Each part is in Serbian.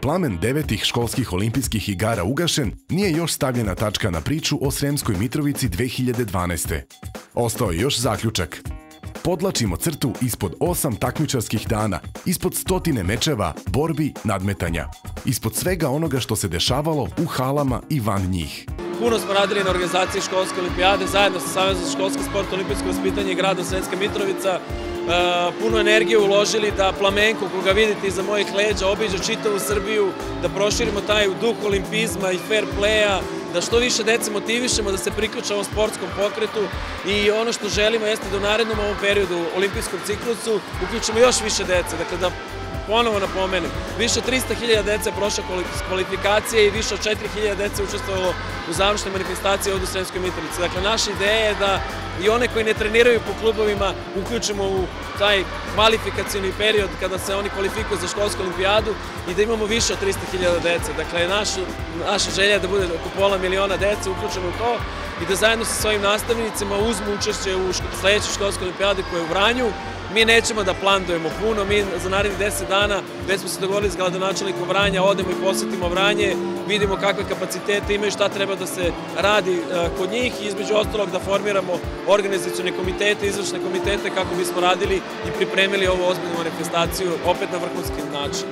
plamen 9. školskih olimpijskih igara ugašen, nije još stavljena tačka na priču o Sremskoj Mitrovici 2012. Ostao je još zaključak. Podlačimo crtu ispod 8 takmičarskih dana, ispod 100 mečeva, borbi, nadmetanja. Ispod svega onoga što se dešavalo u halama i van njih. Puno smo radili na organizaciji školske olimpijade, zajedno sa Savezom za školski sport, olimpijsko vaspitanje i gradom Sremska Mitrovica. Puno energije uložili da Plamenko, koga vidite iza mojih leđa, obiđe čitavu Srbiju, da proširimo taj duh olimpizma i fair playa, da što više dece motivišemo da se priključe ovom sportskom pokretu i ono što želimo jeste da u narednom ovom periodu olimpijskom ciklusu uključimo još više dece, dakle da ponovo napomenem, više od 300.000 dece je prošlo kvalifikacije i više od 4.000 dece je učestvovalo u završnoj manifestaciji ovdje u Sremskoj Mitrovici. Dakle, naša ideja je da i one koji ne treniraju po klubovima uključimo u taj kvalifikacioni period kada se oni kvalifikuju za školsku olimpijadu i da imamo više od 300.000 dece. Dakle, naša želja je da bude oko pola miliona dece uključeno u to i da zajedno sa svojim nastavnicima uzmu učešće u sledećoj školskoj olimpijadi koja je u Vranju. Mi nećemo da plandujemo puno, mi za narednih 10 dana, već smo se dogovorili s gradonačelnikom Vranja, odemo i posetimo Vranje, vidimo kakve kapacitete imaju, šta treba da se radi kod njih i između ostalog da formiramo organizacione komitete, izvršne komitete kako bismo radili i pripremili ovu ozbiljnu manifestaciju opet na vrhunski način.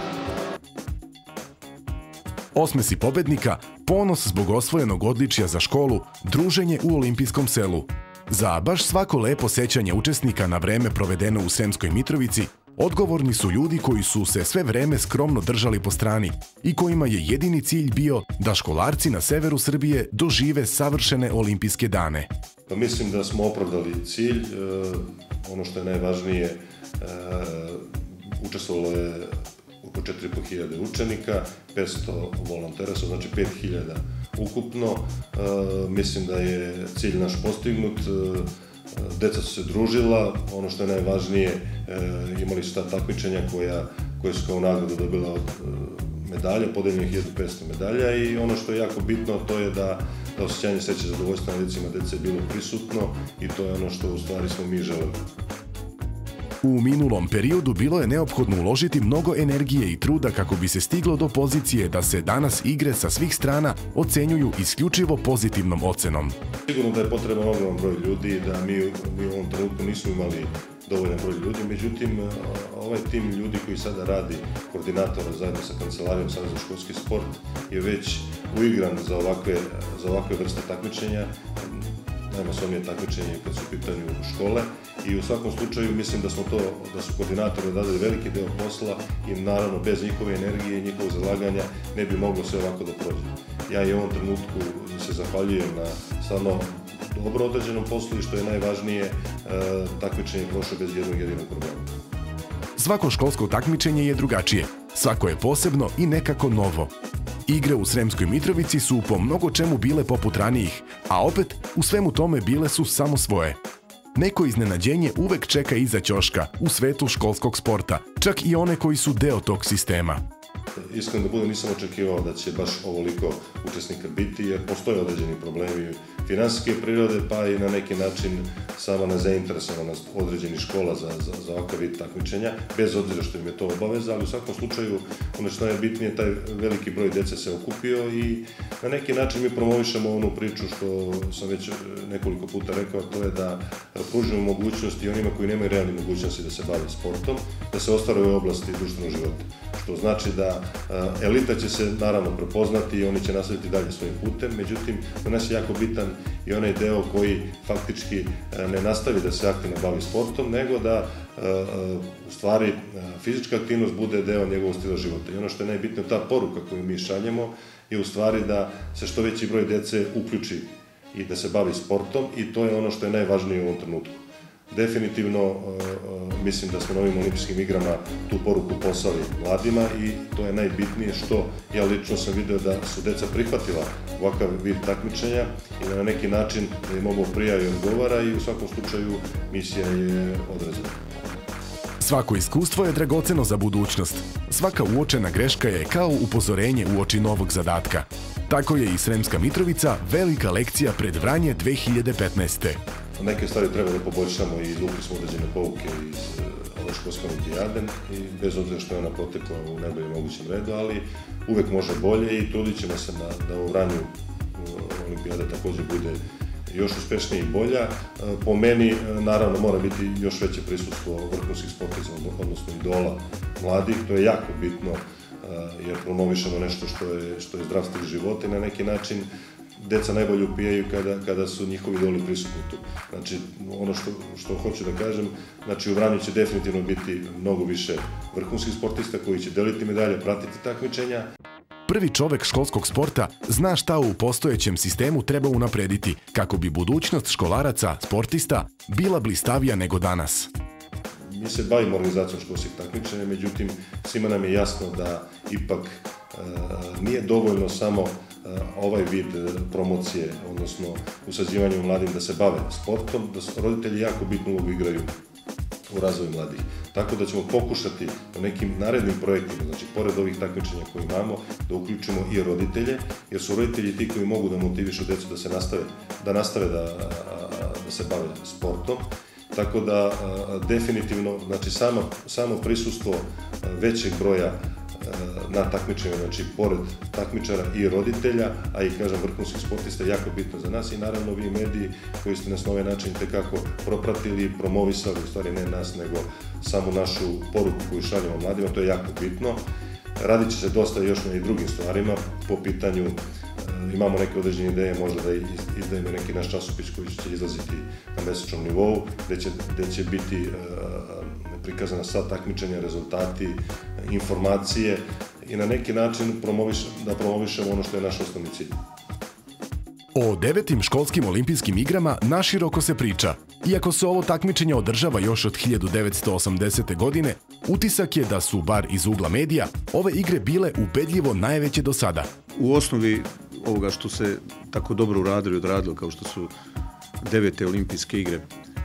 Osmesi pobednika, ponos zbog osvojenog odličja za školu, druženje u olimpijskom selu. Za baš svako lepo sećanje učesnika na vreme provedeno u Sremskoj Mitrovici, odgovorni su ljudi koji su se sve vreme skromno držali po strani i kojima je jedini cilj bio da školarci na severu Srbije dožive savršene olimpijske dane. Mislim da smo opravdali cilj. Ono što je najvažnije, učestvovalo je oko 4.500 učenika, 500 volontera, znači 5.000 ukupno. Mislim da je cilj naš postignut, deca su se družila, ono što je najvažnije, imali su ta takmičenja koje su kao nagradu dobila od medalja, podeljeno 1500 medalja i ono što je jako bitno to je da osjećanje sreće i zadovoljstva na licima dece je bilo prisutno i to je ono što u stvari smo mi želeli. U minulom periodu bilo je neophodno uložiti mnogo energije i truda kako bi se stiglo do pozicije da se danas igre sa svih strana ocenjuju isključivo pozitivnom ocenom. Sigurno da je potreban ogroman broj ljudi i da mi u ovom trenutku nismo imali dovoljan broj ljudi, međutim ovaj tim ljudi koji sada radi koordinatora zajedno sa Kancelarijom Saveza za školski sport je već uigran za ovakve vrste takmičenja. Najmasovnije takmičenje kad su u pitanju škole i u svakom slučaju mislim da su koordinatori odradili veliki deo posla i naravno bez njihove energije i njihovog zalaganja ne bi moglo sve ovako da prođe. Ja i u ovom trenutku se zahvaljujem na stvarno dobro odrađenom poslu i što je najvažnije, takmičenje je prošlo bez jednog jedinog problema. Svako školsko takmičenje je drugačije, svako je posebno i nekako novo. Igre u Sremskoj Mitrovici su po mnogo čemu bile poput ranijih, a opet u svemu tome bile su samo svoje. Neko iznenađenje uvek čeka iza ćoška u svetu školskog sporta, čak i one koji su deo tog sistema. Iskreno da budem, nisam očekivao da će baš ovoliko učesnika biti, jer postoje određeni problemi finansijske prirode, pa i na neki način sama nezainteresovanost određenih škola za ovakav vid takmičenja, bez obzira što im je to obaveza, ali u svakom slučaju, ono što je najbitnije, taj veliki broj dece se okupio i na neki način mi promovišemo onu priču što sam već nekoliko puta rekao, to je da pružimo mogućnosti onima koji nemaju realne mogućnosti da se bave sportom, da se ostvaruju u oblasti društvenog života. Što znači da elita će se naravno prepoznati i oni će nastaviti dalje svojim putem, međutim, za nas je jako bitan i onaj deo koji faktički ne nastavi da se aktivno bavi sportom, nego da u stvari fizička aktivnost bude deo njegovog stila života. I ono što je najbitno, ta poruka koju mi šaljemo je u stvari da se što veći broj dece uključi i da se bavi sportom i to je ono što je najvažnije u ovom trenutku. Definitivno mislim da smo na ovim olimpijskim igrama tu poruku poslali mladima i to je najbitnije što ja lično sam video da su deca prihvatila ovakav vid takmičenja i da na neki način da im ovo prija i odgovara i u svakom slučaju misija je odrađena. Svako iskustvo je dragoceno za budućnost. Svaka uočena greška je kao upozorenje uoči novog zadatka. Tako je i Sremska Mitrovica velika lekcija pred Vranje 2015. Neke stvari treba da poboljšamo i izvukli smo određene pouke iz ove školske olimpijade i bez obzira što je ona protekla u najboljem mogućem redu, ali uvek može bolje i trudit ćemo se da u Vranju olimpijada također bude još uspešnija i bolja. Po meni, naravno, mora biti još veće prisustvo vrhunskih sportista, odnosno idola mladih. To je jako bitno jer promovišemo nešto što je zdrav stil života i na neki način deca najbolje upijaju kada su njihovi idoli prisutni tu. Znači, ono što hoću da kažem, znači u Vranju će definitivno biti mnogo više vrhunskih sportista koji će deliti medalje, pratiti takmičenja. Prvi čovek školskog sporta zna šta u postojećem sistemu treba unaprediti kako bi budućnost školaraca, sportista, bila blistavija nego danas. Mi se bavimo organizacijom školskih takmičenja, međutim, svima nam je jasno da ipak nije dovoljno samo ovaj vid promocije, odnosno usađivanja mladim da se bave sportom, da roditelji jako bitnu ulogu igraju u razvoju mladih. Tako da ćemo pokušati u nekim narednim projektima, znači pored ovih takmičenja koje imamo, da uključimo i roditelje, jer su roditelji ti koji mogu da motivišu decu da nastave da se bave sportom. Tako da definitivno, znači samo prisustvo većeg broja na takmičenju, znači pored takmičara i roditelja, a i kažem vrhunskih sportista je jako bitno za nas i naravno vi mediji koji ste nas na ovaj način tekako propratili, promovisali, u stvari ne nas, nego samu našu poruku koju šaljemo mladima, to je jako bitno. Radit će se dosta još na i drugim stvarima po pitanju, imamo neke određene ideje, možda da izdajemo neki naš časopis koji će izlaziti na mesečnom nivou, gde će biti prikazana sva takmičenja, rezultati, informacije i na neki način da promovišemo ono što je naš osnovni cilj. O 9. školskim olimpijskim igrama naširoko se priča. Iako se ovo takmičenje održava još od 1980. godine, utisak je da su, bar iz ugla medija, ove igre bile ubedljivo najveće do sada. U osnovi ovoga što se tako dobro uradilo i odradilo, kao što su 9. olimpijske igre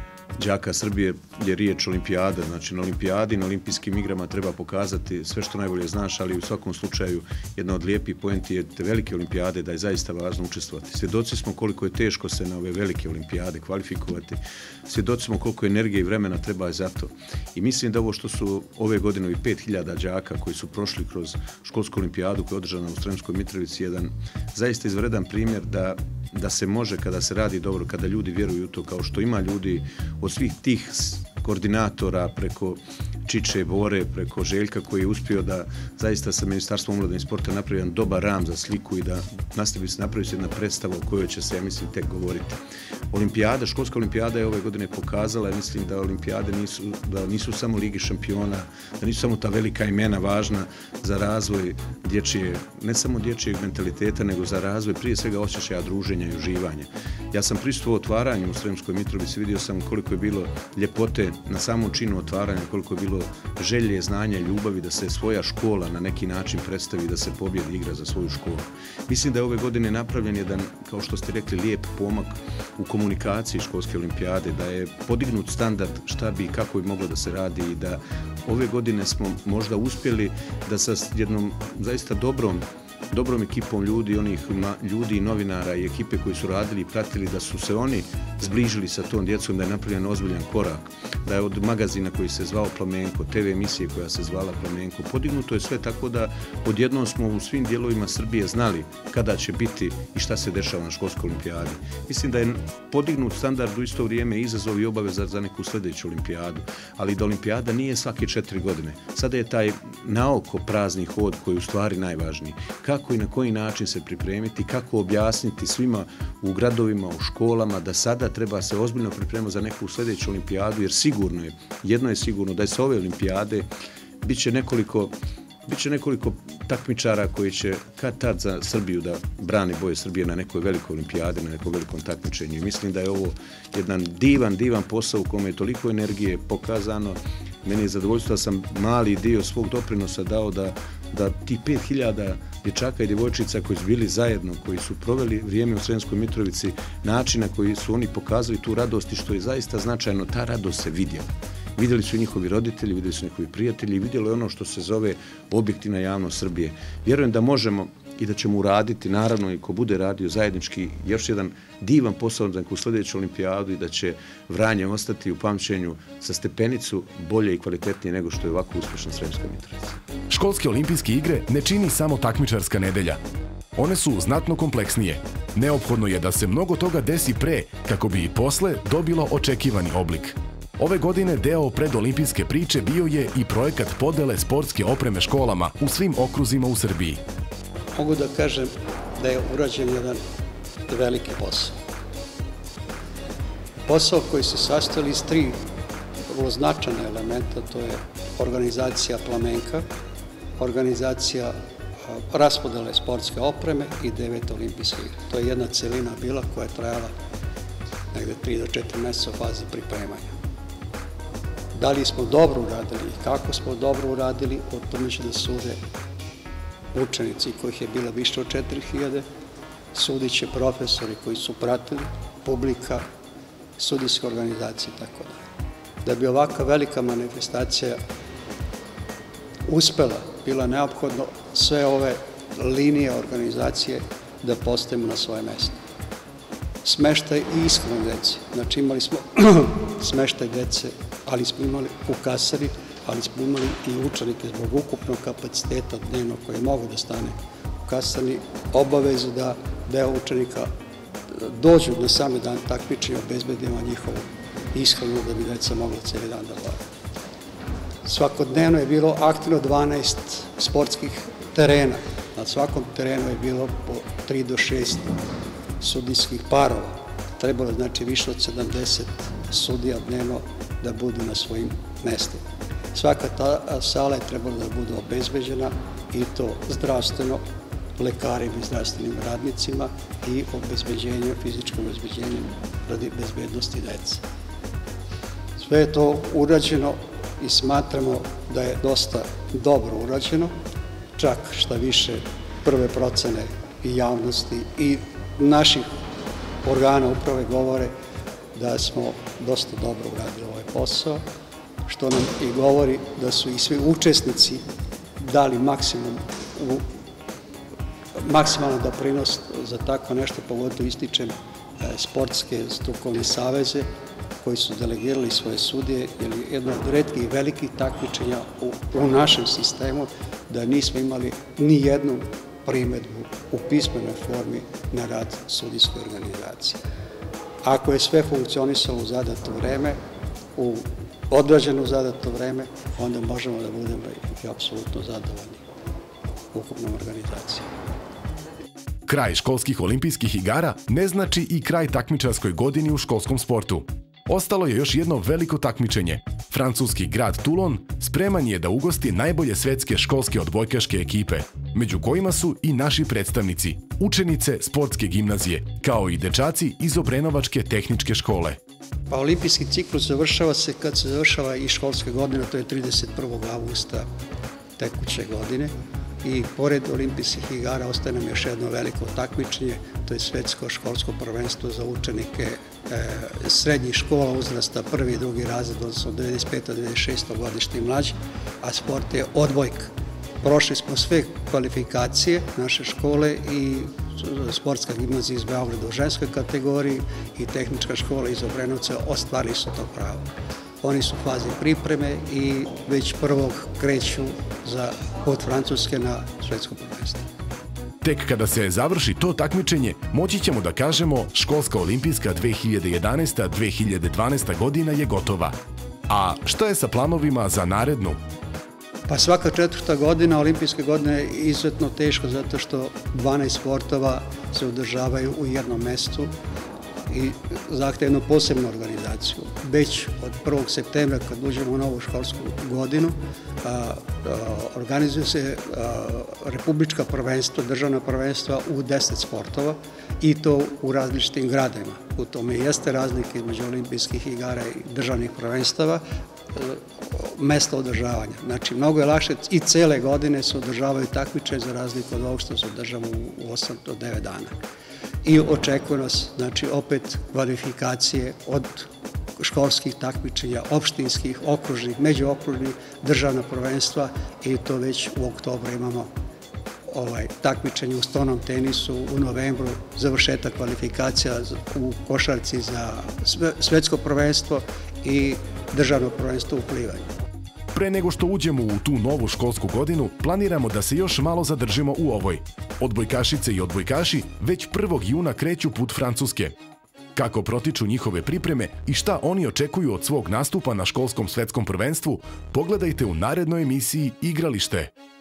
đaka Srbije, je riječ olimpijada. Znači na olimpijadi, na olimpijskim igrama treba pokazati sve što najbolje znaš, ali u svakom slučaju jedna od lijepih poenti je te velike olimpijade, da je zaista važno učestvovati. Svjedoci smo koliko je teško se na ove velike olimpijade kvalifikovati. Svjedoci smo koliko energije i vremena treba za to. I mislim da ovo što su ove godine i 5000 đaka koji su prošli kroz školsku olimpijadu koja je održana u Sremskoj Mitrovici, jedan zaista izvredan primjer da se može kada se radi dobro, kada ljudi vjeruju u to, kao što ima ljudi od svih tih koordinatora preko Čiče, Bore, preko Željka koji je uspio da zaista sa Ministarstvom omladine i sporta napravi jedan dobar ram za sliku i da nastavi se napraviti jedna predstava o kojoj će se, ja mislim, tek govoriti. Olimpijada, školska olimpijada je ove godine pokazala, ja mislim da olimpijade nisu samo Ligi šampiona, da nisu samo ta velika imena važna za razvoj dječje, ne samo dječjeg mentaliteta, nego za razvoj prije svega osjećaja druženja i uživanja. Ja sam prisustvovao otvaranju u Sremskoj Mitrovici, vidio sam koliko je bilo ljepote na samom činu otvaranja, koliko je bilo želje, znanja i ljubavi da se svoja škola na neki način predstavi, da se pobjedi igra za svoju školu. Mislim da je ove godine napravljen jedan, kao što ste rekli, lijep pomak u komunikaciji školske olimpijade, da je podignut standard šta bi i kako bi moglo da se radi i da ove godine smo možda uspjeli da sa jednom zaista dobrom ekipom ljudi, onih ljudi i novinara i ekipe koji su radili i pratili, da su se oni zbližili sa tom djecom, da je napravljen ozbiljan korak, da je od magazina koji se zvao Plamenko, TV emisije koja se zvala Plamenko, podignuto je sve tako da odjednom smo u svim dijelovima Srbije znali kada će biti i šta se dešava na školskoj olimpijadi. Mislim da je podignut standard u isto vrijeme izazov i obaveza za neku sljedeću olimpijadu, ali da olimpijada nije svake 4 godine. Sada je taj naoko prazni hod koji je u stvari najvažniji. Kako i na koji način se pripremiti, kako objasniti svima u gradovima, u školama da sada treba se ozbiljno pripremiti za neku sljedeću olimpijadu, jer jedno je sigurno da je sa ove olimpijade bit će nekoliko takmičara koji će kad tad za Srbiju da brani boje Srbije na nekoj velikoj olimpijadi, na nekom velikom takmičenju. I mislim da je ovo jedan divan posao u kome je toliko energije pokazano. Meni je zadovoljstvo da sam mali dio svog doprinosa dao da ti 5000 dječaka i djevojčica koji su bili zajedno, koji su proveli vrijeme u Sremskoj Mitrovici, način na koji su oni pokazali tu radost i što je zaista značajno, ta radost se vidjela. Vidjeli su njihovi roditelji, vidjeli su njihovi prijatelji i vidjelo je ono što se zove objektivna javnost Srbije. Vjerujem da možemo i da ćemo uraditi, naravno i ko bude radio zajednički, još jedan divan posao u sljedeću olimpijadu i da će Vranje ostati u pamćenju sa stepenicu bolje i kvalitetnije nego što je ovako uspješna Sremska Mitrovica. Školske olimpijske igre ne čini samo takmičarska nedelja. One su znatno kompleksnije. Neophodno je da se mnogo toga desi pre, kako bi i posle dobilo očekivani oblik. Ove godine deo predolimpijske priče bio je i projekat podele sportske opreme školama u svim okruzima u Srbiji. Mogu da kažem da je urađen jedan veliki posao. Posao koji se sastoji iz 3 vrlo značajna elementa, to je organizacija Plamenka, organizacija raspodele sportske opreme i 9 olimpijske igre. To je jedna celina bila koja je trajala negde 3 do 4 meseca u fazi pripremanja. Da li smo dobro uradili i kako smo dobro uradili, o tome će da sude učenici kojih je bilo više od 4000, sudit će profesori koji su pratili, publika, sudijske organizacije i tako dalje. Da bi ovakva velika manifestacija uspela, bila neophodno sve ove linije organizacije da postavimo na svoje mesto. Smeštaj i ishrana dece. Znači imali smo smeštaj dece, ali smo imali u kasari, ali smo imali i učenike zbog ukupnog kapaciteta dnevno koje mogu da stane u kasarni, obavezu da deo učenika dođu na sami dan takmičenja, obezbedimo njihovu ishranu da bi deca mogla cijeli dan da bave. Svakodnevno je bilo aktivno 12 sportskih terena. Na svakom terenu je bilo po 3 do 6 sudijskih parova. Trebalo je znači više od 70 sudija dnevno da budu na svojim mestima. Svaka ta sala je trebala da bude obezbeđena i to zdravstveno, lekarima i zdravstvenim radnicima i fizičkom obezbeđenjem radi bezbednosti dece. Sve je to urađeno i smatramo da je dosta dobro urađeno, čak šta više prve procene i javnosti i naših organa uprave govore da smo dosta dobro uradili ovaj posao, što nam i govori da su i svi učesnici dali maksimalan doprinos za tako nešto, pogotovo ističem sportske strukovne saveze koji su delegirali svoje sudije, jer je jedno od retkih velikih takmičenja u našem sistemu da nismo imali ni jednu primedbu u pismenoj formi na rad sudijske organizacije. Ako je sve funkcionisalo u zadato vreme, u odrađeno zadato vreme, onda možemo da budemo i apsolutno zadovoljni ukupnom organizacijom. Kraj školskih olimpijskih igara ne znači i kraj takmičarskoj godini u školskom sportu. Ostalo je još jedno veliko takmičenje. Francuski grad Toulon spreman je da ugosti najbolje svetske školske odbojkaške ekipe, među kojima su i naši predstavnici, učenice sportske gimnazije, kao i dečaci iz Obrenovačke tehničke škole. Pa olimpijski ciklus završava se kad se završava i školske godine, to je 31. avgusta tekuće godine. I pored olimpijskih igara ostaje nam još jedno veliko takmičenje, to je svetsko školsko prvenstvo za učenike srednjih škola uzrasta 1. i 2. razred, odnosno 95. 96. godište i mlađe, a sport je odbojka. Prošli smo sve kvalifikacije naše škole i sportska gimnazija iz Beograda u ženskoj kategoriji i tehnička škola iz Obrenovca ostvarili su to pravo. Oni su u fazi pripreme i već 1. kreću od Francuske na svetsko prvenstvo. Tek kada se završi to takmičenje, moći ćemo da kažemo školska olimpijska 2011-2012 godina je gotova. A što je sa planovima za narednu? Pa svaka 4. godina olimpijske godine je izuzetno teško zato što 12 sportova se održavaju u jednom mestu i zahtevno posebnu organizaciju. Već od 1. septembra kad uđemo u novu školsku godinu organizuju se republička prvenstva, državna prvenstva u 10 sportova i to u različitim gradovima. U tome jeste razlika između olimpijskih igara i državnih prvenstava, mesta održavanja. Znači, mnogo je lakše i cele godine se održavaju takmičenja za razliku od ovog što se održava u 8 do 9 dana. I očekuje nas, znači, opet kvalifikacije od školskih takmičenja, opštinskih, okružnih, međuokružnih, državna prvenstva i to već u oktobru imamo takmičenje u stonom tenisu u novembru, završetak kvalifikacija u košarci za svetsko prvenstvo i državno prvenstvo u plivanju. Pre nego što uđemo u tu novu školsku godinu, planiramo da se još malo zadržimo u ovoj. Odbojkašice i odbojkaši već 1. juna kreću put Francuske. Kako protiču njihove pripreme i šta oni očekuju od svog nastupa na školskom svetskom prvenstvu, pogledajte u narednoj emisiji Igralište.